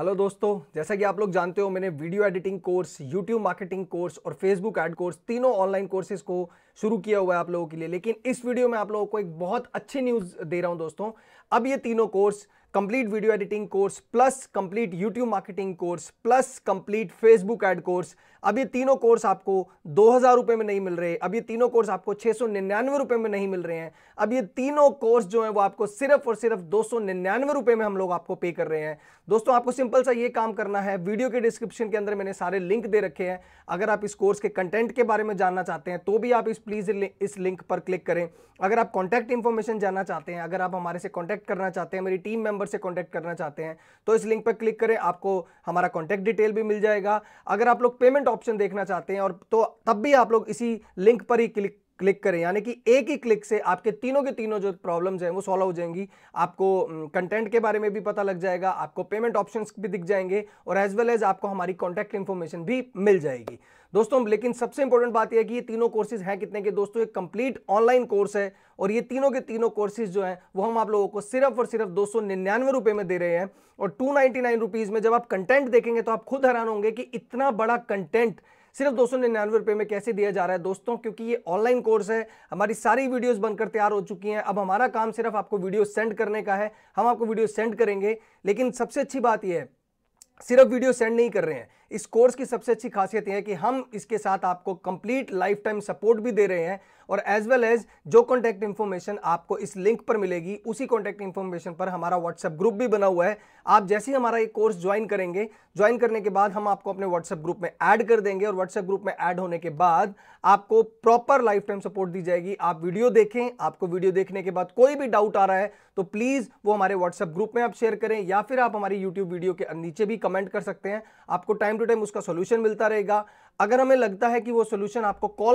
Hello दोस्तों, जैसा कि आप लोग जानते हो मैंने video editing course, YouTube marketing course और फेसबुक ऐड कोर्स तीनों ऑनलाइन कोर्सेज को शुरू किया हुआ है आप लोगों के लिए। लेकिन इस वीडियो में आप लोगों को एक बहुत अच्छी न्यूज़ दे रहा हूं दोस्तों। अब ये तीनों course complete video editing course plus complete YouTube marketing course plus complete Facebook ad course, अब ये तीनों कोर्स आपको 2000 रुपए में नहीं मिल रहे। अब ये तीनों कोर्स आपको 699 रुपए में नहीं मिल रहे हैं। अब ये तीनों कोर्स जो है वो आपको सिर्फ और सिर्फ 299 रुपए में हम लोग आपको पे कर रहे हैं। दोस्तों आपको सिंपल सा ये काम करना है, वीडियो के डिस्क्रिप्शन के अंदर मैंने सारे लिंक दे रखे हैं। अगर आप इस कोर्स के कंटेंट के बारे में जानना चाहते हैं तो भी आप प्लीज इस लिंक पर क्लिक करें। अगर आप कॉन्टैक्ट इंफॉर्मेशन जानना चाहते हैं, अगर आप हमारे से कॉन्टैक्ट करना चाहते हैं, मेरी टीम मेंबर से कॉन्टैक्ट करना चाहते हैं तो इस लिंक पर क्लिक करें, आपको हमारा कॉन्टैक्ट डिटेल भी मिल जाएगा। अगर आप लोग पेमेंट ऑप्शन देखना चाहते हैं और तो तब भी आप लोग इसी लिंक पर ही क्लिक करें, यानी कि एक ही क्लिक से आपके तीनों के तीनों जो प्रॉब्लम्स हैं वो सॉल्व हो जाएंगी। आपको कंटेंट के बारे में भी पता लग जाएगा, आपको पेमेंट ऑप्शंस भी दिख जाएंगे और एज वेल एज आपको हमारी कॉन्टैक्ट इंफॉर्मेशन भी मिल जाएगी दोस्तों। लेकिन सबसे इंपॉर्टेंट बात यह है कि ये तीनों कोर्सेज हैं कितने के दोस्तों, एक कंप्लीट ऑनलाइन कोर्स है और ये तीनों के तीनों कोर्सेज जो हैं वो हम आप लोगों को सिर्फ और सिर्फ 299 रुपए में दे रहे हैं। और 299 रुपीज में जब आप कंटेंट देखेंगे तो आप खुद हैरान होंगे कि इतना बड़ा कंटेंट सिर्फ 299 रुपए में कैसे दिया जा रहा है दोस्तों, क्योंकि ये ऑनलाइन कोर्स है। हमारी सारी वीडियोस बनकर तैयार हो चुकी हैं। अब हमारा काम सिर्फ आपको वीडियो सेंड करने का है। हम आपको वीडियो सेंड करेंगे। लेकिन सबसे अच्छी बात यह है, सिर्फ वीडियो सेंड नहीं कर रहे हैं। इस कोर्स की सबसे अच्छी खासियत यह है कि हम इसके साथ आपको कंप्लीट लाइफ टाइम सपोर्ट भी दे रहे हैं और एज वेल एज जो कॉन्टैक्ट इंफॉर्मेशन आपको इस लिंक पर मिलेगी उसी कॉन्टैक्ट इंफॉर्मेशन पर हमारा व्हाट्सएप ग्रुप भी बना हुआ है। आप जैसे ही हमारा ये कोर्स ज्वाइन करेंगे, ज्वाइन करने के बाद हम आपको अपने व्हाट्सएप ग्रुप में ऐड कर देंगे और व्हाट्सएप ग्रुप में ऐड होने के बाद आपको प्रॉपर लाइफ टाइम सपोर्ट दी जाएगी। आप वीडियो देखें, आपको वीडियो देखने के बाद कोई भी डाउट आ रहा है तो प्लीज वो हमारे व्हाट्सएप ग्रुप में आप शेयर करें या फिर आप हमारी यूट्यूब वीडियो के नीचे भी कमेंट कर सकते हैं। आपको टाइम टू टाइम उसका सोल्यूशन मिलता रहेगा। अगर हमें लगता है कि वो सोल्यूशन आपको कॉल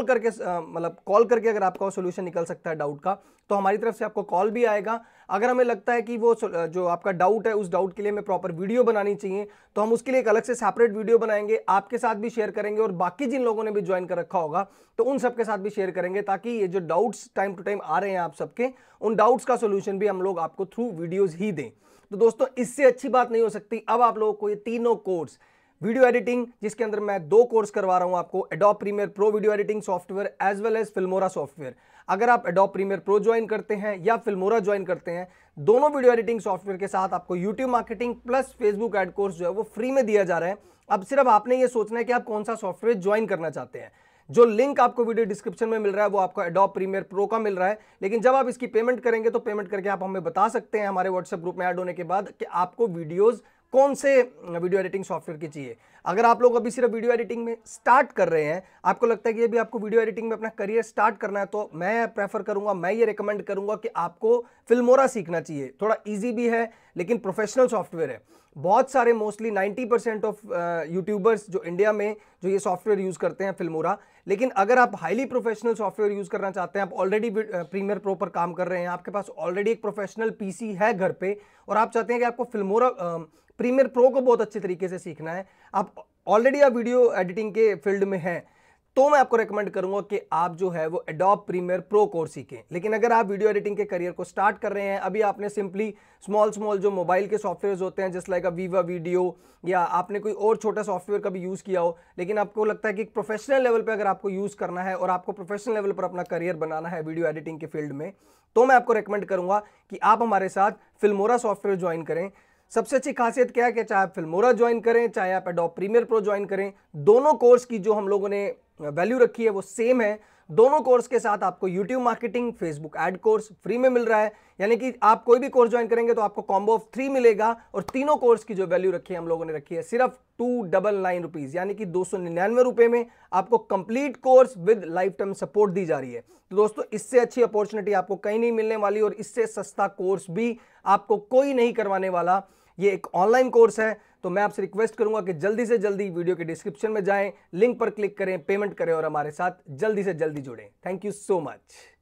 करके अगर आपका वो सोल्यूशन निकल सकता है डाउट का, तो हमारी तरफ से आपको कॉल भी आएगा। अगर हमें लगता है कि वो जो आपका डाउट है उस डाउट के लिए हमें प्रॉपर वीडियो बनानी चाहिए तो हम उसके लिए एक अलग से सेपरेट वीडियो बनाएंगे, आपके साथ भी शेयर करेंगे और बाकी जिन लोगों ने भी ज्वाइन कर रखा होगा तो उन सबके साथ भी शेयर करेंगे, ताकि ये जो डाउट्स टाइम टू टाइम आ रहे हैं आप सबके, उन डाउट्स का सोल्यूशन भी हम लोग आपको थ्रू वीडियोज ही दें। तो दोस्तों इससे अच्छी बात नहीं हो सकती। अब आप लोगों को ये तीनों कोर्स, वीडियो एडिटिंग जिसके अंदर मैं 2 कोर्स करवा रहा हूं आपको, Adobe Premiere Pro video editing software as well as Filmora software. अगर आप एडोब प्रीमियर प्रो ज्वाइन करते हैं या फिल्मोरा ज्वाइन करते हैं, दोनों वीडियो एडिटिंग सॉफ्टवेयर के साथ आपको YouTube marketing plus Facebook ad course जो है वो फ्री में दिया जा रहा है। अब सिर्फ आपने ये सोचना है कि आप कौन सा सॉफ्टवेयर ज्वाइन करना चाहते हैं। जो लिंक आपको वीडियो डिस्क्रिप्शन में मिल रहा है वो आपको एडोब प्रीमियर प्रो का मिल रहा है। लेकिन जब आप इसकी पेमेंट करेंगे तो पेमेंट करके आप हमें बता सकते हैं हमारे व्हाट्सएप ग्रुप में ऐड होने के बाद कि आपको वीडियोस कौन से वीडियो एडिटिंग सॉफ्टवेयर की चाहिए। अगर आप लोग अभी सिर्फ वीडियो एडिटिंग में स्टार्ट कर रहे हैं, आपको लगता है कि अभी आपको वीडियो एडिटिंग में अपना करियर स्टार्ट करना है, तो मैं प्रेफर करूंगा, मैं ये रिकमेंड करूंगा कि आपको फिल्मोरा सीखना चाहिए। थोड़ा इजी भी है लेकिन प्रोफेशनल सॉफ्टवेयर है। बहुत सारे मोस्टली 90% ऑफ यूट्यूबर्स जो इंडिया में जो ये सॉफ्टवेयर यूज करते हैं फिल्मोरा। लेकिन अगर आप हाईली प्रोफेशनल सॉफ्टवेयर यूज करना चाहते हैं, आप ऑलरेडी प्रीमियर प्रो पर काम कर रहे हैं, आपके पास ऑलरेडी एक प्रोफेशनल पीसी है घर पे और आप चाहते हैं कि आपको फिल्मोरा प्रीमियर प्रो को बहुत अच्छे तरीके से सीखना है, आप ऑलरेडी वीडियो एडिटिंग के फील्ड में हैं, तो मैं आपको रेकमेंड करूंगा कि आप जो है वो एडोब प्रीमियर प्रो कोर्स सीखें। लेकिन अगर आप वीडियो एडिटिंग के करियर को स्टार्ट कर रहे हैं, अभी आपने सिंपली स्मॉल जो मोबाइल के सॉफ्टवेयर होते हैं जस्ट लाइक वीवा वीडियो, या आपने कोई और छोटा सॉफ्टवेयर का भी यूज़ किया हो, लेकिन आपको लगता है कि प्रोफेशनल लेवल पर अगर आपको यूज़ करना है और आपको प्रोफेशनल लेवल पर अपना करियर बनाना है वीडियो एडिटिंग के फील्ड में, तो मैं आपको रेकमेंड करूंगा कि आप हमारे साथ फिल्मोरा सॉफ्टवेयर ज्वाइन करें। सबसे अच्छी खासियत क्या है कि चाहे आप फिल्मोरा ज्वाइन करें, चाहे आप एडोब प्रीमियर प्रो ज्वाइन करें, दोनों कोर्स की जो हम लोगों ने वैल्यू रखी है वो सेम है। दोनों कोर्स के साथ आपको YouTube marketing, Facebook ad course free में मिल रहा है, यानी कि आप कोई भी कोर्स ज्वाइन करेंगे तो आपको कॉम्बो ऑफ 3 मिलेगा। और तीनों कोर्स की जो वैल्यू रखी है हम लोगों ने रखी है सिर्फ 299 रुपीज, यानी कि 299 रुपए में आपको complete course with lifetime support दी जा रही है। तो दोस्तों इससे अच्छी अपॉर्चुनिटी आपको कहीं नहीं मिलने वाली और इससे सस्ता कोर्स भी आपको कोई नहीं करवाने वाला। ये एक ऑनलाइन कोर्स है, तो मैं आपसे रिक्वेस्ट करूंगा कि जल्दी से जल्दी वीडियो के डिस्क्रिप्शन में जाएं, लिंक पर क्लिक करें, पेमेंट करें और हमारे साथ जल्दी से जल्दी जुड़ें। Thank you so much.